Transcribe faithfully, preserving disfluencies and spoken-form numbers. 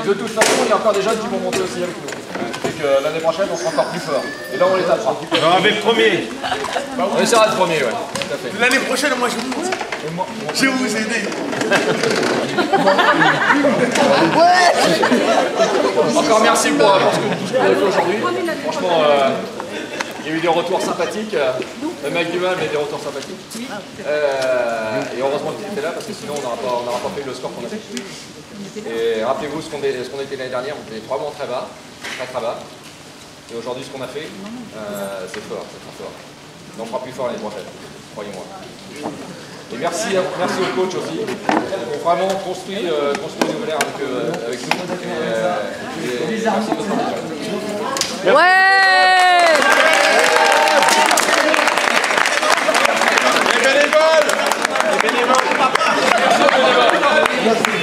de toute façon, il y a encore des jeunes qui vont monter aussi avec nous. Et que l'année prochaine, on sera encore plus fort. Et là, on les tapera. Non, avec le premier. On essaiera le premier, ouais. Tout à fait. L'année prochaine, moi, je vous monte. Je vais vous aider. Encore merci pour, pour ce que, tout ce qu'on a fait aujourd'hui. Franchement, euh, il y a eu des retours sympathiques. Le mec du mal, mais des retours sympathiques. Euh, et heureusement que tu étais là, parce que sinon, on n'aura pas, pas fait le score qu'on a fait. Et rappelez-vous ce qu'on qu était l'année dernière, on était vraiment très bas, très très bas. Et aujourd'hui, ce qu'on a fait, euh, c'est fort, c'est très fort. Et on fera plus fort l'année prochaine, croyez-moi. Et merci, merci au coach aussi, pour vraiment construire, euh, construire Nouvelle Ère avec, euh, avec nous. Et, euh, et merci de votre attention. Ouais! Les bénévoles! Les bénévoles! Merci aux bénévoles.